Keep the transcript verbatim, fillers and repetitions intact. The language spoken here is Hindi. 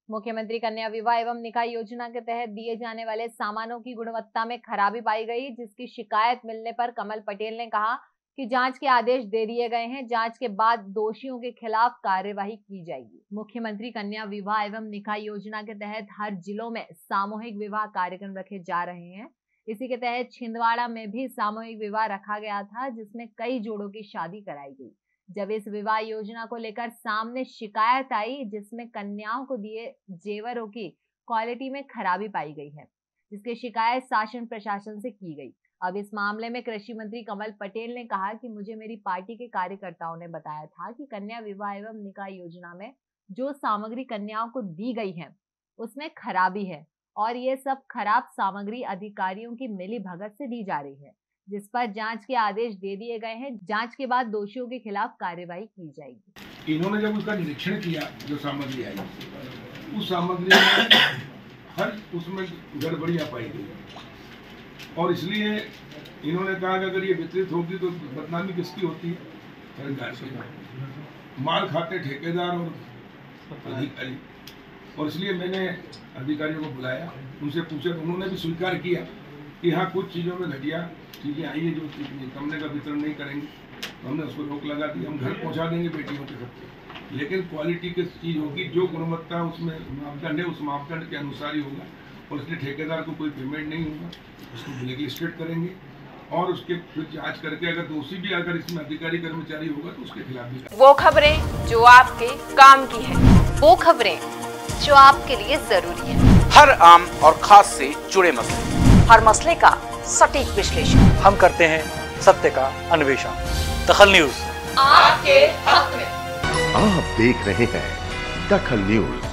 मुख्यमंत्री कन्या विवाह एवं निकाह योजना के तहत दिए जाने वाले सामानों की गुणवत्ता में खराबी पाई गई, जिसकी शिकायत मिलने पर कमल पटेल ने कहा कि जांच के आदेश दे दिए गए हैं। जांच के बाद दोषियों के खिलाफ कार्यवाही की जाएगी। मुख्यमंत्री कन्या विवाह एवं निकाह योजना के तहत हर जिलों में सामूहिक विवाह कार्यक्रम रखे जा रहे हैं। इसी के तहत छिंदवाड़ा में भी सामूहिक विवाह रखा गया था, जिसमें कई जोड़ों की शादी कराई गई। जब इस विवाह योजना को लेकर सामने शिकायत आई, जिसमें कन्याओं को दिए जेवरों की क्वालिटी में खराबी पाई गई है, जिसकी शिकायत शासन प्रशासन से की गई। अब इस मामले में कृषि मंत्री कमल पटेल ने कहा कि मुझे मेरी पार्टी के कार्यकर्ताओं ने बताया था कि कन्या विवाह एवं निकाह योजना में जो सामग्री कन्याओं को दी गई है उसमें खराबी है और ये सब खराब सामग्री अधिकारियों की मिली भगत से दी जा रही है, जिस पर जांच के आदेश दे दिए गए हैं। जांच के बाद दोषियों के खिलाफ कार्रवाई की जाएगी। इन्होंने जब उसका निरीक्षण किया, जो सामग्री आई उस सामग्री में हर उसमें गड़बड़ियां पाई गई और इसलिए इन्होंने कहा कि अगर ये वितरित होगी तो बदनामी किसकी होती है? सरकार की। माल खाते ठेकेदार और अधिकारी। और इसलिए मैंने अधिकारियों को बुलाया, उनसे पूछा, उन्होंने भी स्वीकार किया कि हाँ कुछ चीज़ों में घटिया चीज़ें आई है जो कमरे का वितरण नहीं करेंगे, तो हमने उसको रोक लगा दी। हम घर पहुंचा देंगे बेटियों के सबको, लेकिन क्वालिटी की चीज़ होगी, जो गुणवत्ता उसमें मापदंड है उस मापदंड के अनुसार ही होगा। और इसलिए ठेकेदार को कोई पेमेंट नहीं होगा, उसको ब्लैक लिस्टेड करेंगे और उसके फिर जांच करके अगर दोषी भी अगर इसमें अधिकारी कर्मचारी होगा तो उसके खिलाफ भी। वो खबरें जो आपके काम की है, वो खबरें जो आपके लिए जरूरी है, हर आम और खास से जुड़े मसले, हर मसले का सटीक विश्लेषण हम करते हैं, सत्य का अन्वेषण। दखल न्यूज आपके हक में। आप देख रहे हैं दखल न्यूज।